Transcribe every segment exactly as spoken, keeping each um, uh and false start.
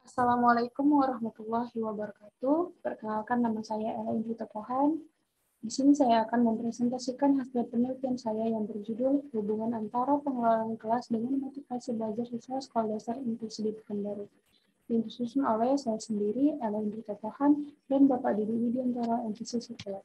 Assalamualaikum warahmatullahi wabarakatuh. Perkenalkan, nama saya Ella Indri Topohan. Di sini saya akan mempresentasikan hasil penelitian saya yang berjudul Hubungan Antara Pengelolaan Kelas dengan Motivasi Belajar Siswa Sekolah Dasar Inklusi di Pekanbaru. Yang disusun oleh saya sendiri, Ella Indri Topohan, dan Bapak Didi Widiantara, M P C Sekolah.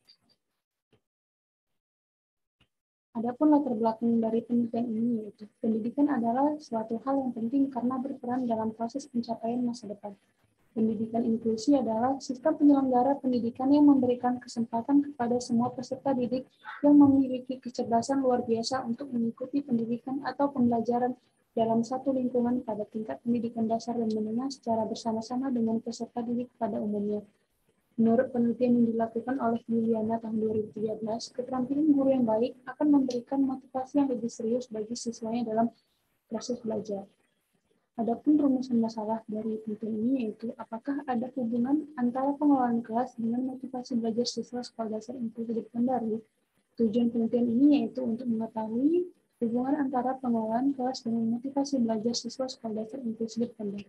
Adapun latar belakang dari penelitian ini, yaitu pendidikan adalah suatu hal yang penting karena berperan dalam proses pencapaian masa depan. Pendidikan inklusi adalah sistem penyelenggara pendidikan yang memberikan kesempatan kepada semua peserta didik yang memiliki kecerdasan luar biasa untuk mengikuti pendidikan atau pembelajaran dalam satu lingkungan pada tingkat pendidikan dasar dan menengah secara bersama-sama dengan peserta didik pada umumnya. Menurut penelitian yang dilakukan oleh Juliana tahun dua ribu tiga belas, keterampilan guru yang baik akan memberikan motivasi yang lebih serius bagi siswanya dalam proses belajar. Adapun rumusan masalah dari penelitian ini yaitu apakah ada hubungan antara pengelolaan kelas dengan motivasi belajar siswa sekolah dasar inklusi di Pekanbaru. Tujuan penelitian ini yaitu untuk mengetahui hubungan antara pengelolaan kelas dengan motivasi belajar siswa sekolah dasar inklusi di Pekanbaru.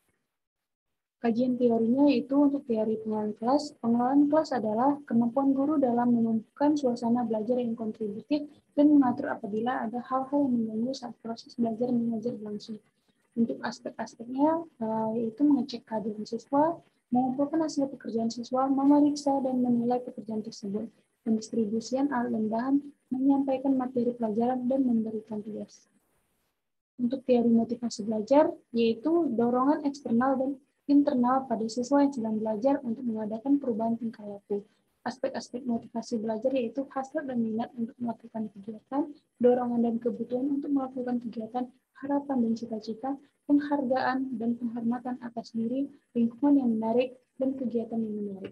Kajian teorinya yaitu untuk teori pengelolaan kelas. Pengelolaan kelas adalah kemampuan guru dalam menumbuhkan suasana belajar yang kontributif dan mengatur apabila ada hal-hal yang mengganggu saat proses belajar mengajar berlangsung. Untuk aspek-aspeknya yaitu mengecek kehadiran siswa, mengumpulkan hasil pekerjaan siswa, memeriksa dan menilai pekerjaan tersebut, pendistribusian alat dan bahan, menyampaikan materi pelajaran, dan memberikan tugas. Untuk teori motivasi belajar, yaitu dorongan eksternal dan internal pada siswa yang sedang belajar untuk mengadakan perubahan tingkah laku. Aspek-aspek motivasi belajar yaitu hasrat dan minat untuk melakukan kegiatan, dorongan dan kebutuhan untuk melakukan kegiatan, harapan dan cita-cita, penghargaan dan penghormatan atas diri, lingkungan yang menarik, dan kegiatan yang menarik.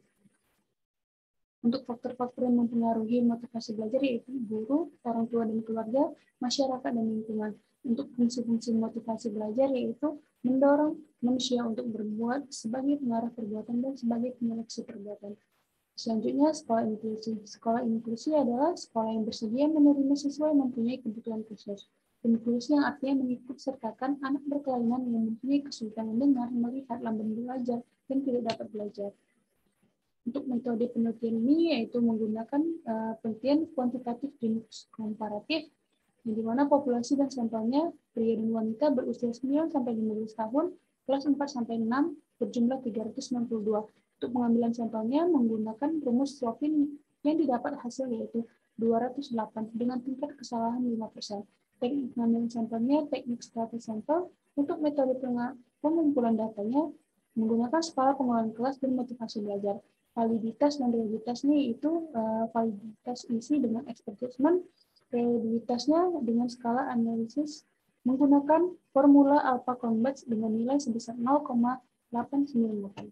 Untuk faktor-faktor yang mempengaruhi motivasi belajar yaitu guru, orang tua dan keluarga, masyarakat dan lingkungan. Untuk fungsi-fungsi motivasi belajar yaitu mendorong manusia untuk berbuat sebagai pengarah perbuatan dan sebagai penyeleksi perbuatan. Selanjutnya, sekolah inklusi. Sekolah inklusi adalah sekolah yang bersedia menerima siswa yang mempunyai kebutuhan khusus. Inklusi yang artinya mengikut sertakan anak berkelainan yang mempunyai kesulitan mendengar, melihat, lamban belajar, dan tidak dapat belajar. Untuk metode penelitian ini yaitu menggunakan uh, penelitian kuantitatif dan komparatif, di mana populasi dan sampelnya pria dan wanita berusia sembilan sampai lima belas tahun, kelas empat sampai enam, berjumlah tiga ratus enam puluh dua. Untuk pengambilan sampelnya menggunakan rumus Swaffin yang didapat hasil yaitu dua ratus delapan dengan tingkat kesalahan lima persen. Teknik pengambilan sampelnya teknik strata sampel. Untuk metode pengumpulan datanya menggunakan skala pengelolaan kelas dan motivasi belajar. Validitas dan reliabilitasnya itu uh, validitas isi dengan expert judgment, reliabilitasnya dengan skala analisis menggunakan formula alpha convex dengan nilai sebesar nol koma delapan sembilan delapan.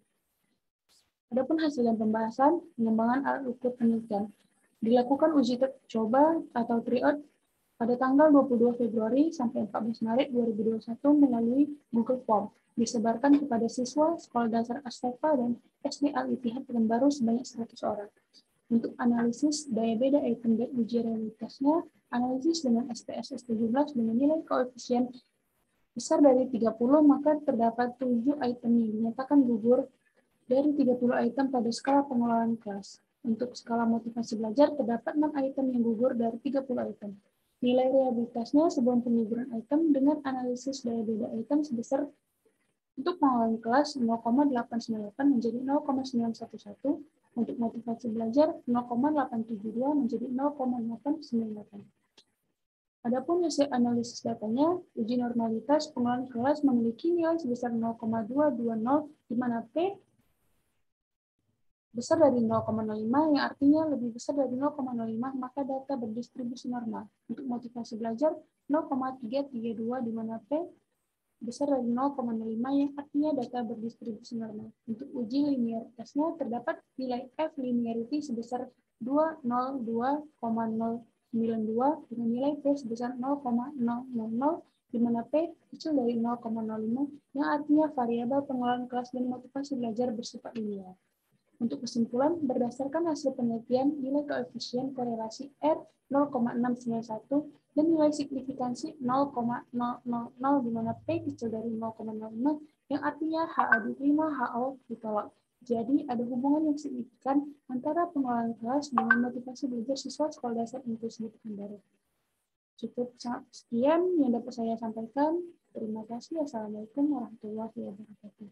Adapun hasil dan pembahasan pengembangan alat ukur penelitian. Dilakukan uji coba atau tryout pada tanggal dua puluh dua Februari sampai empat belas Maret dua ribu dua puluh satu melalui Google Form. Disebarkan kepada siswa Sekolah Dasar Astafa dan S D Al-Ittihad Pekanbaru sebanyak seratus orang. Untuk analisis daya beda item dan uji realitasnya, analisis dengan S P S S tujuh belas dengan nilai koefisien besar dari tiga puluh, maka terdapat tujuh item yang dinyatakan gugur dari tiga puluh item pada skala pengelolaan kelas. Untuk skala motivasi belajar, terdapat enam item yang gugur dari tiga puluh item. Nilai reliabilitasnya sebelum pengguguran item dengan analisis daya beda item sebesar untuk pengelolaan kelas nol koma delapan sembilan delapan menjadi nol koma sembilan satu satu, untuk motivasi belajar nol koma delapan tujuh dua menjadi nol koma delapan sembilan delapan. Adapun hasil analisis datanya, uji normalitas pengelolaan kelas memiliki nilai sebesar nol koma dua dua nol, di mana P besar dari nol koma nol lima yang artinya lebih besar dari nol koma nol lima, maka data berdistribusi normal. Untuk motivasi belajar nol koma tiga tiga dua, di mana P besar dari nol koma nol lima yang artinya data berdistribusi normal. Untuk uji linearitasnya terdapat nilai F linearity sebesar dua nol dua koma nol sembilan dua dengan nilai P sebesar nol koma nol nol nol, di mana P kecil dari nol koma nol lima yang artinya variabel pengelolaan kelas dan motivasi belajar bersifat linear. Untuk kesimpulan, berdasarkan hasil penelitian, nilai koefisien korelasi R nol koma enam sembilan satu dan nilai signifikansi nol koma nol nol nol, di mana P kecil dari nol koma nol lima yang artinya H A diterima, H O ditolak. Jadi ada hubungan yang signifikan antara pengelolaan kelas dengan motivasi belajar siswa sekolah dasar inklusi di Pekanbaru. Cukup sekian yang dapat saya sampaikan. Terima kasih. Assalamualaikum warahmatullahi wabarakatuh.